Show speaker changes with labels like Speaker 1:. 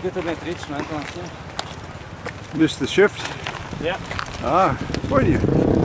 Speaker 1: good about reach, man.
Speaker 2: Missed the shift?
Speaker 1: Yeah.
Speaker 2: Ah, where do you?